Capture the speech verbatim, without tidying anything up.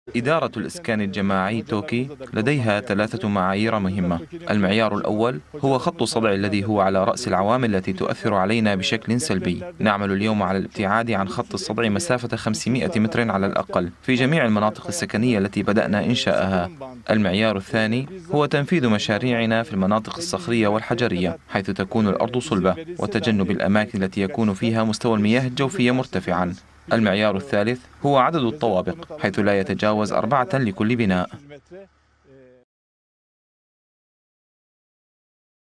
إدارة الإسكان الجماعي توكي لديها ثلاثة معايير مهمة. المعيار الأول هو خط الصدع الذي هو على رأس العوامل التي تؤثر علينا بشكل سلبي. نعمل اليوم على الابتعاد عن خط الصدع مسافة خمسمائة متر على الأقل في جميع المناطق السكنية التي بدأنا إنشاءها. المعيار الثاني هو تنفيذ مشاريعنا في المناطق الصخرية والحجرية حيث تكون الأرض صلبة، وتجنب الأماكن التي يكون فيها مستوى المياه الجوفية مرتفعا. المعيار الثالث هو عدد الطوابق حيث لا يتجاوز أربعة لكل بناء.